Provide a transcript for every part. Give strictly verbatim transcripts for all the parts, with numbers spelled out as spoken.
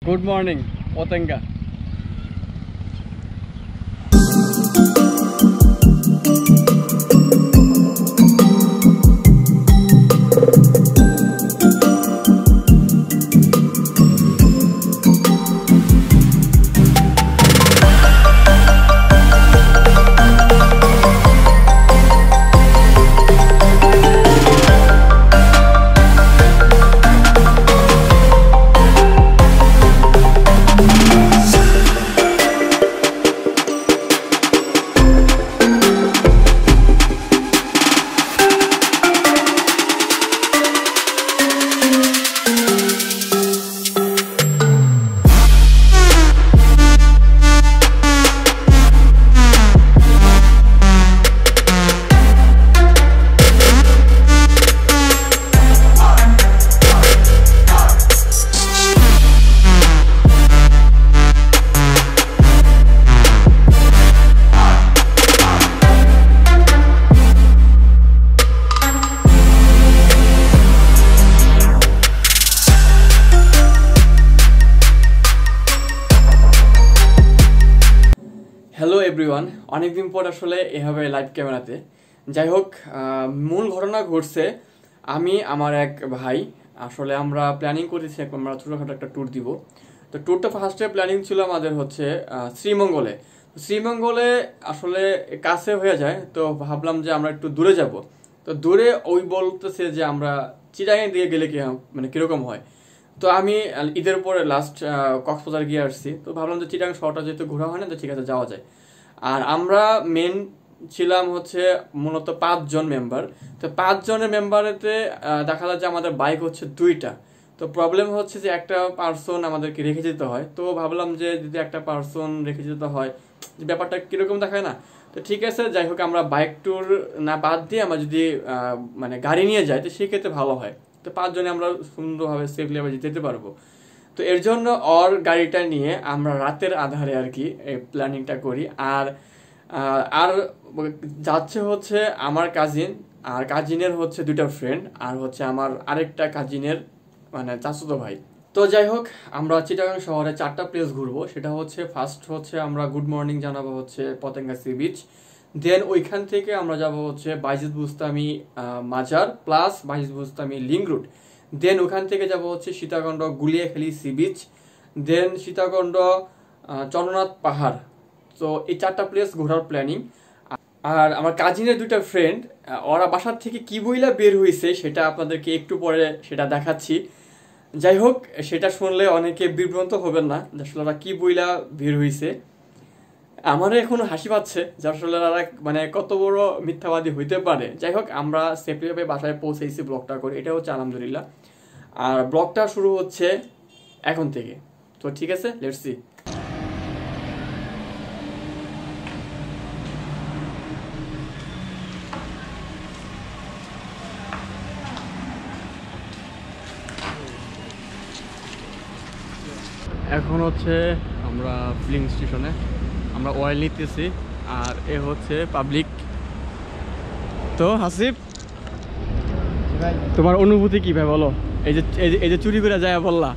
Good morning Patenga. Hello everyone, অনেকদিন পর আসলে এভাবে লাইভ ক্যামেরাতে। যাই হোক, মূল ঘটনা ঘটছে আমি আমার এক ভাই আসলে আমরা প্ল্যানিং করেছি আমরা ছোটোখাটো একটা ট্যুর দিব। তো ট্যুরটা ফার্স্টে প্ল্যানিং ছিল আমাদের হচ্ছে শ্রীমঙ্গলে। শ্রীমঙ্গলে আসলে কাছে হয়ে যায়, তো ভাবলাম যে আমরা একটু দূরে যাব। তো দূরে ওই বলতেছে যে আমরা চিটাগাং দিয়ে গেলে কি মানে কীরকম হয়। তো আমি ঈদের পরে লাস্ট কক্সবাজার গিয়ে আসছি, তো ভাবলাম যে চিটাগাং শহরটা যেহেতু ঘোরা হয় না, তো ঠিক আছে যাওয়া যায়। আর আমরা মেন ছিলাম হচ্ছে মূলত পাঁচজন মেম্বার। তো পাঁচজনের মেম্বারেতে দেখা যায় যে আমাদের বাইক হচ্ছে দুইটা। তো প্রবলেম হচ্ছে যে একটা পার্সন আমাদেরকে রেখে যেতে হয়। তো ভাবলাম যে যদি একটা পার্সন রেখে যেতে হয় ব্যাপারটা কীরকম দেখায় না। তো ঠিক আছে, যাই হোক আমরা বাইক ট্যুর না বাদ দিয়ে আমরা যদি মানে গাড়ি নিয়ে যাই তো সেক্ষেত্রে ভালো হয়। তো পাঁচজনে আমরা সুন্দরভাবে সেফলি আবার যেতে পারবো। তো এর জন্য ওর গাড়িটা নিয়ে আমরা রাতের আধারে আর কি এই প্ল্যানিংটা করি। আর আর যাচ্ছে হচ্ছে আমার কাজিন, আর কাজিনের হচ্ছে দুইটা ফ্রেন্ড, আর হচ্ছে আমার আরেকটা কাজিনের মানে চাচাতো ভাই। তো যাই হোক, আমরা চিটাগাং শহরে চারটা প্লেস ঘুরবো। সেটা হচ্ছে ফার্স্ট হচ্ছে আমরা গুড মর্নিং জানাবো হচ্ছে পতেঙ্গা সি বিচ। দেন ওইখান থেকে আমরা যাব হচ্ছে বাইজিদ বুস্তামি মাজার plus Bayazid Bostami link route. Then ওখান থেকে যাব হচ্ছে Sitakunda Guliakhali sea beach. Then Sitakunda Chandranath পাহাড়। তো এই চারটা প্লেস ঘোরার প্ল্যানিং। আর আমার কাজিনের দুইটা ফ্রেন্ড ওরা বাসার থেকে কি বইলা বের হয়েছে সেটা আপনাদেরকে একটু পরে সেটা দেখাচ্ছি। যাই হোক, সেটা শুনলে অনেকে বিভ্রান্ত হবেন না যে আসলে ওরা কি বইলা বের হয়েছে। আমারও এখনো হাসি পাচ্ছে যে আসলে তারা মানে কত বড় মিথ্যাবাদী হইতে পারে। যাই হোক, আমরা সেফলিভাবে বাসায় পৌঁছেছি ব্লগটা করে, এটা হচ্ছে আলহামদুলিল্লাহ। আর ব্লগটা শুরু হচ্ছে এখন থেকে। তো ঠিক আছে, লেটস সি। এখন হচ্ছে আমরা ফিলিং স্টেশনে, আমরা অয়েল নিতেছি। আর এ হচ্ছে পাবলিক। তো হাসিব, তোমার অনুভূতি কি ভাই বলো? এই যে এই যে চুরি করে যায় বললা,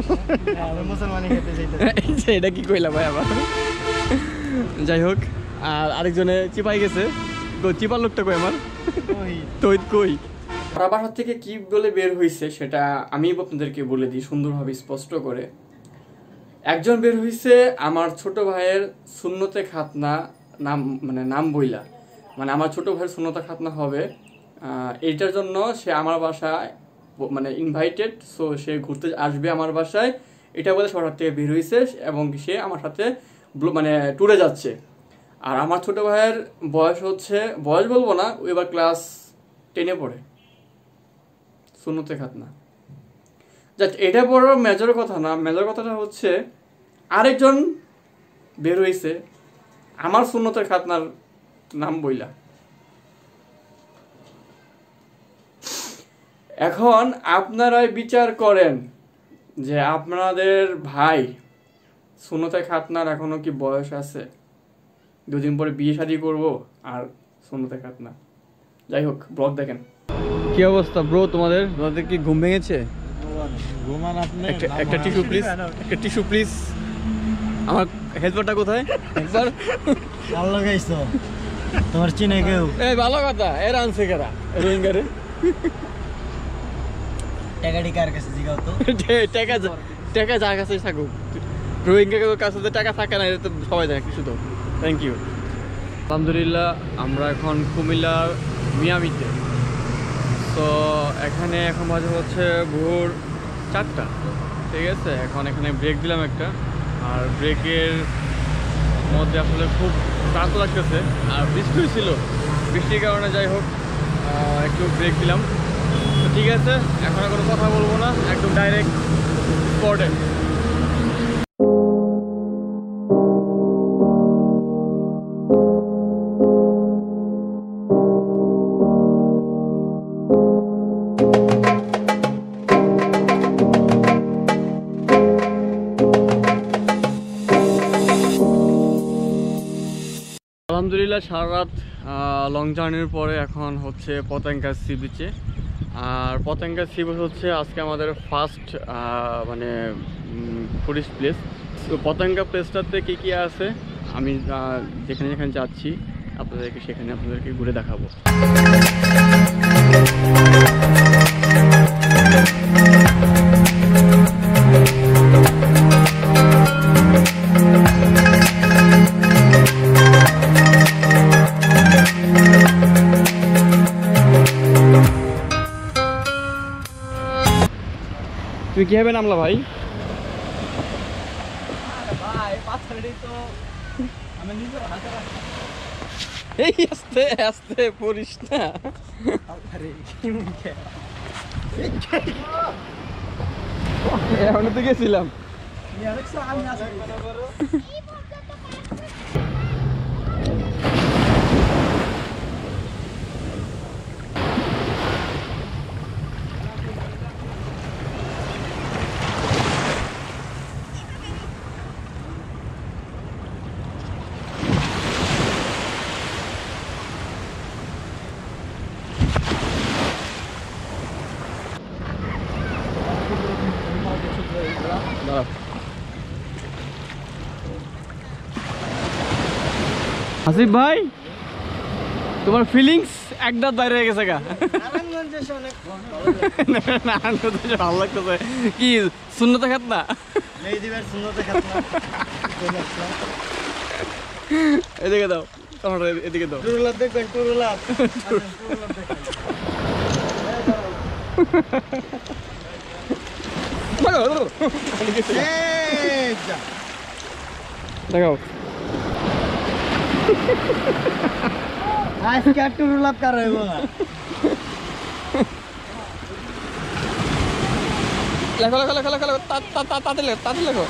এটা কি কইলা ভাই আবার? যাই হোক, আর আরেকজনে চিপাই গেছে। চিপার লোকটা কই আমার? তুই কই? ওরা বাসার থেকে কি বলে বের হয়েছে সেটা আমি আপনাদেরকে বলে দিই সুন্দরভাবে স্পষ্ট করে। একজন বের হয়েছে আমার ছোট ভাইয়ের সুন্নতে খাতনা নাম মানে নাম বইলা, মানে আমার ছোট ভাইয়ের সুন্নতে খাতনা হবে এইটার জন্য সে আমার বাসায় মানে ইনভাইটেড। সো সে ঘুরতে আসবে আমার বাসায়, এটা বলে শহর থেকে বের হয়েছে এবং সে আমার সাথে মানে ট্যুরে যাচ্ছে। আর আমার ছোট ভাইয়ের বয়স হচ্ছে, বয়স বলবো না, ও এবার ক্লাস টেনে পড়ে। সুন্নতে খাতনা জাস্ট এটা বড় মেজর কথা না। মেজর কথাটা হচ্ছে আরেকজন বের হয়েছে আমার সুন্নতের খাতনার নাম বইলা। এখন আপনারাই বিচার করেন যে আপনাদের ভাই সুন্নতের খাতনার এখনো কি বয়স আছে? দুদিন পরে বিয়ে শাদী করবো আর সুন্নতের খাতনা। যাই হোক, ব্লগ দেখেন। কি অবস্থা ব্রো তোমাদের? তোমাদের কি ঘুম ভেঙেছে? ঘুমান আপনি একটা একটা টিস্যু প্লিজ একটা টিস্যু প্লিজ আমার হেল্পারটা কোথায় একবার ভালো লাগাইছো তোমার চিনে কেউ এই ভালো কথা এর আনছে কারা রোহিঙ্গারে টাকাটি কার কাছে জিগাও তো টাকা টাকা যার কাছে থাকুক রোহিঙ্গা কাছে তো টাকা থাকে না এটা তো সবাই জানে কিছু তো থ্যাংক ইউ আলহামদুলিল্লাহ আমরা এখন কুমিল্লার মিয়ামিতে তো এখানে এখন বাজে হচ্ছে ভোর চারটা ঠিক আছে এখন এখানে ব্রেক দিলাম একটা আর ব্রেকের মধ্যে আসলে খুব ক্লান্ত লাগতেছে আর বৃষ্টি ছিল বৃষ্টির কারণে যাই হোক একটু ব্রেক দিলাম তো ঠিক আছে এখন আর কোনো কথা বলবো না একদম ডাইরেক্ট স্পটে আলহামদুলিল্লাহ সারা রাত লং জার্নির পরে এখন হচ্ছে পতেঙ্গা সি বিচে আর পতেঙ্গা সি বিচ হচ্ছে আজকে আমাদের ফার্স্ট মানে টুরিস্ট প্লেস তো পতেঙ্গা প্লেসটাতে কী কী আছে আমি যেখানে যেখানে যাচ্ছি আপনাদেরকে সেখানে আপনাদেরকে ঘুরে দেখাবো তুমি কিভাবে নামলা ভাই এই আস্তে আস্তে পড়িস না এখন তো গেছিলাম আসিফ ভাই তোমার ফিলিংস একদম বাইরে হয়ে গেছে গা ভালো লাগতেছে কি শূন্যতা খাত না এদিকে দাও তোমার এদিকে দাও দেখবেন দেখাও আজকে একটু রুলাপ কার হইব না লেখো লেখো লেখো লেখো তাতে লেখো তাতে লেখো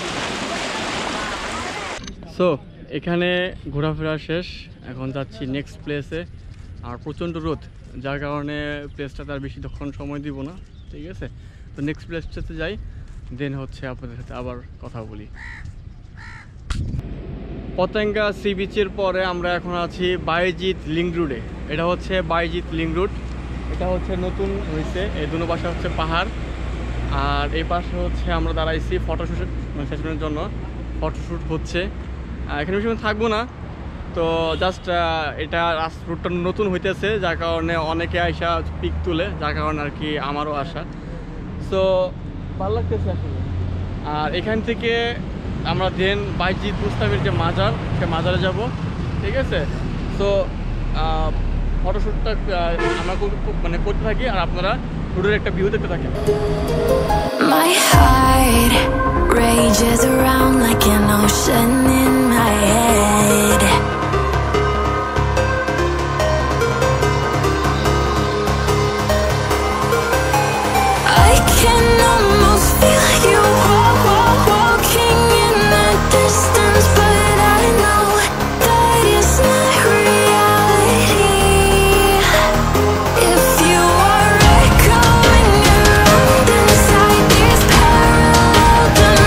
সো এখানে ঘোরাফেরা শেষ এখন যাচ্ছি নেক্সট প্লেসে আর প্রচণ্ড রোদ যার কারণে প্লেসটাতে আর বেশিক্ষণ সময় দিব না ঠিক আছে তো নেক্সট প্লেসটাতে যাই দেন হচ্ছে আপনাদের সাথে আবার কথা বলি পতেঙ্গা সি বিচের পরে আমরা এখন আছি বাইজিৎ লিঙ্ক রোডে এটা হচ্ছে বাইজিৎ লিঙ্ক রোড এটা হচ্ছে নতুন হয়েছে এই দুনো পাশে হচ্ছে পাহাড় আর এই পাশে হচ্ছে আমরা দাঁড়াইছি ফটোশ্যুট সেশনের জন্য ফটোশ্যুট হচ্ছে এখানে বেশি থাকবো না তো জাস্ট এটা রুটটা নতুন হইতেছে যার কারণে অনেকে আইসা পিক তুলে যার কারণে আর কি আমারও আসা সো ভালো লাগতেছে আসলে আর এখান থেকে আমরা দেন বাইজিৎ বুস্তামির যে মাজার সে মাজারে যাব ঠিক আছে সো ফটোশ্যুটটা আমরা মানে করতে থাকি আর আপনারা রোডের একটা ভিউ দেখতে থাকেন My heart rages around like an ocean in my head. I can almost feel you walking in the distance, but I know that it's not reality. If you are echoing around inside these parallel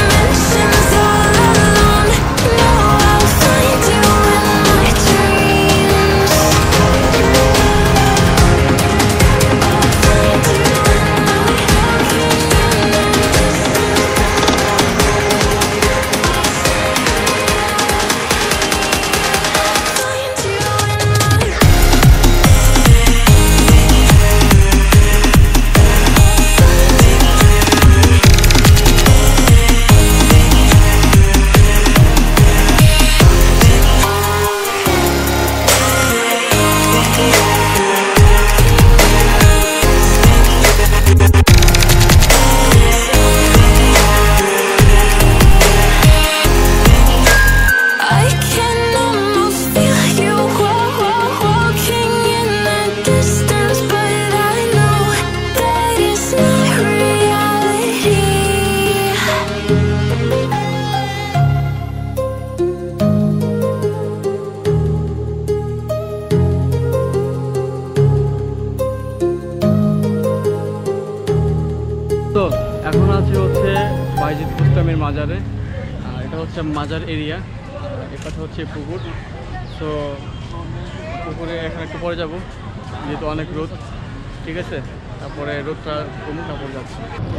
মাজারে। আর এটা হচ্ছে মাজার area, এটা হচ্ছে পুকুর। তো পুকুরে এখন একটু পরে যাব, যেহেতু অনেক রোদ, ঠিক আছে। তারপরে রোদটা কমুক, তারপরে যাচ্ছি।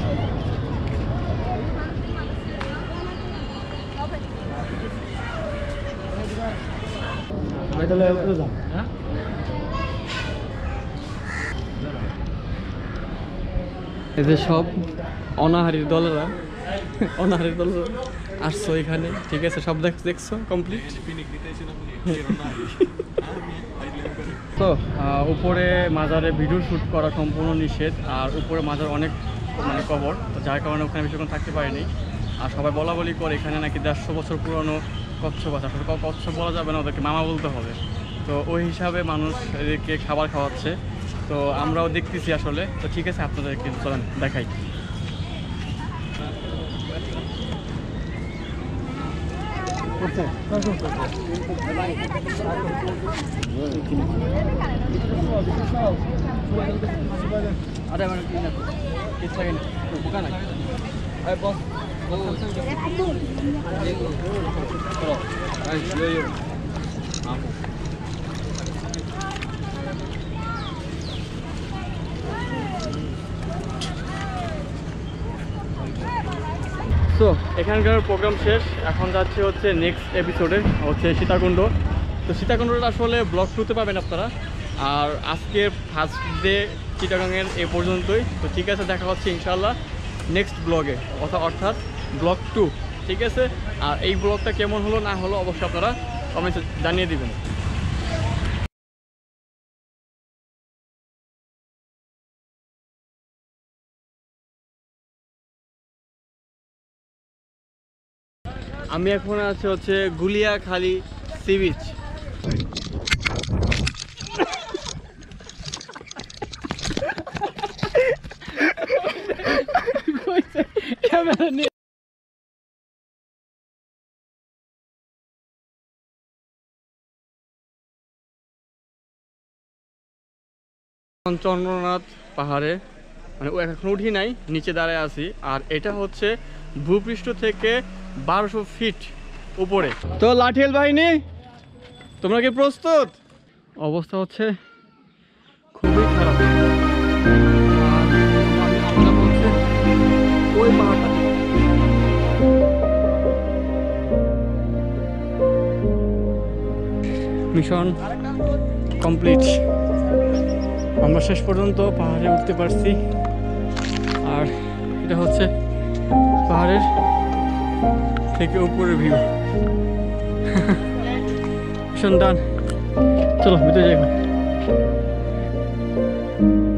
হ্যাঁ, এই যে সব অনাহারীর দলেরা অনাহারীর দলেরা আসছো এখানে, ঠিক আছে। সব দেখ দেখছো কমপ্লিট। তো আহ, উপরে মাজারে ভিডিও শ্যুট করা সম্পূর্ণ নিষেধ। আর উপরে মাজার অনেক মানে কবর, তো যার কারণে ওখানে বেশিক্ষণ থাকতে পারিনি। আর সবাই বলা বলি করে এখানে নাকি দেড়শো বছর পুরনো কচ্ছপ আছে। আসলে কচ্ছপ বলা যাবে না, ওদেরকে মামা বলতে হবে। তো ওই হিসাবে মানুষ এদেরকে খাবার খাওয়াচ্ছে, তো আমরাও দেখতেছি আসলে। তো ঠিক আছে, আপনাদেরকে চলেন দেখাই। আরে মানে কি না কিছু লাগে না, বোকা নাই। আরে বস ও চলো আই ইয়ো ইয়ো আমো। তো এখানকার প্রোগ্রাম শেষ, এখন যাচ্ছে হচ্ছে নেক্সট এপিসোডে, হচ্ছে সীতাকুণ্ড। তো সীতাকুণ্ডটা আসলে ব্লগ টুতে পাবেন আপনারা। আর আজকের ফার্স্ট ডে চিটাগাংয়ের এ পর্যন্তই। তো ঠিক আছে, দেখা হচ্ছে ইনশাল্লাহ নেক্সট ব্লগে, অর্থাৎ ব্লগ টু, ঠিক আছে। আর এই ব্লগটা কেমন হলো না হলো অবশ্যই আপনারা কমেন্টে জানিয়ে দিবেন। আমি এখন আছি হচ্ছে গুলিয়াখালী সি বিচ। চন্দ্রনাথ পাহাড়ে মানে ও এখন উঠি নাই, নিচে দাঁড়ায় আছি। আর এটা হচ্ছে ভূপৃষ্ঠ থেকে বারোশো ফিট উপরে। তো লাঠিয়াল বাহিনী, তোমরা কি প্রস্তুত? অবস্থা হচ্ছে খুবই খারাপ। ওই পাহাড়টা মিশন কমপ্লিট। আমরা শেষ পর্যন্ত পাহাড়ে উঠতে পারছি। আর এটা হচ্ছে পাহাড়ের থেকে উপরের ভিউ। মিশন ডান, চলো ভিতরে যাই।